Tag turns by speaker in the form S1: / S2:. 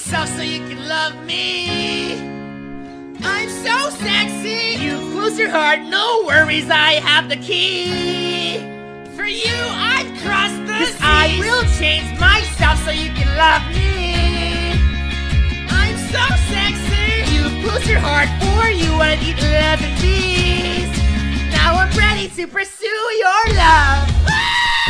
S1: myself so you can love me. I'm so sexy. You close your heart, no worries, I have the key. For you, I'd cross the seas. I will change myself so you can love me. I'm so sexy. You close your heart, for you I'd eat 11 bees. Now I'm ready to pursue your love.